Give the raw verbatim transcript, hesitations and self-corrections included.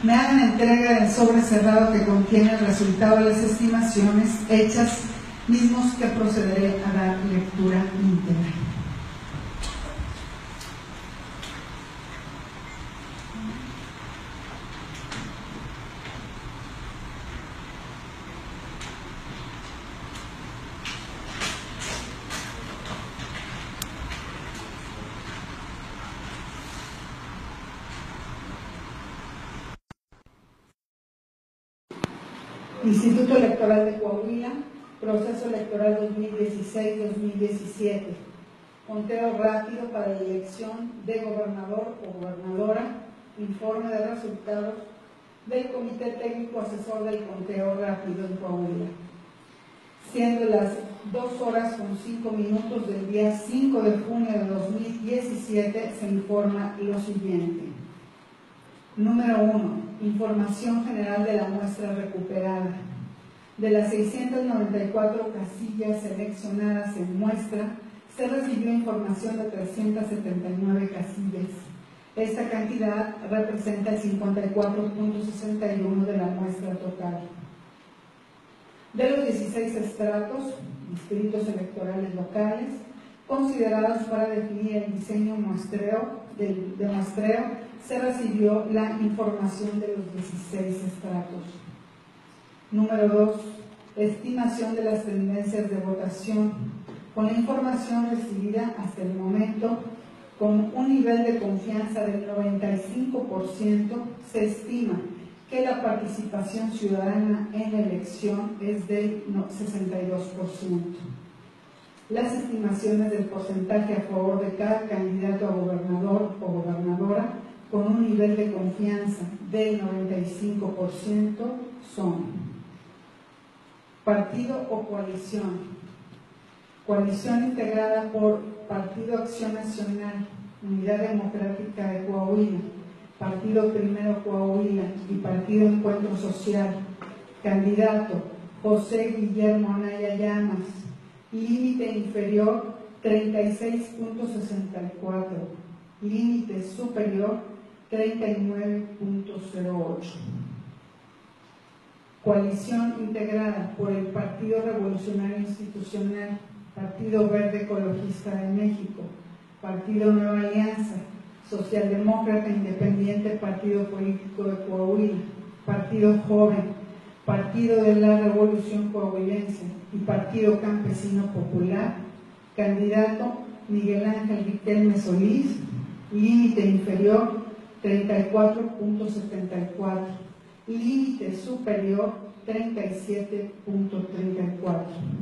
me hagan entrega del sobre cerrado que contiene el resultado de las estimaciones hechas, mismos que procederé a dar lectura íntegra. Instituto Electoral de Coahuila, proceso electoral dos mil dieciséis dos mil diecisiete, conteo rápido para la elección de gobernador o gobernadora, informe de resultados del Comité Técnico Asesor del Conteo Rápido en Coahuila. Siendo las dos horas con cinco minutos del día cinco de junio de dos mil diecisiete, se informa lo siguiente. Número uno. Información general de la muestra recuperada. De las seiscientas noventa y cuatro casillas seleccionadas en muestra, se recibió información de trescientas setenta y nueve casillas. Esta cantidad representa el cincuenta y cuatro punto sesenta y uno de la muestra total. De los dieciséis estratos, distritos electorales locales, considerados para definir el diseño muestreo, de, de muestreo, se recibió la información de los dieciséis estratos. Número dos. Estimación de las tendencias de votación. Con la información recibida hasta el momento, con un nivel de confianza del noventa y cinco por ciento, se estima que la participación ciudadana en la elección es del sesenta y dos por ciento. Las estimaciones del porcentaje a favor de cada candidato a gobernador o gobernadora con un nivel de confianza del noventa y cinco por ciento son: partido o coalición. Coalición integrada por Partido Acción Nacional, Unidad Democrática de Coahuila, Partido Primero Coahuila y Partido Encuentro Social. Candidato: José Guillermo Anaya Llamas. Límite inferior: treinta y seis punto sesenta y cuatro. Límite superior: treinta y nueve punto cero ocho. Coalición integrada por el Partido Revolucionario Institucional, Partido Verde Ecologista de México, Partido Nueva Alianza, Socialdemócrata Independiente Partido Político de Coahuila, Partido Joven, Partido de la Revolución Coahuilense y Partido Campesino Popular. Candidato: Miguel Ángel Riquelme Solís. Límite inferior: treinta y cuatro punto setenta y cuatro. Límite superior: treinta y siete punto treinta y cuatro.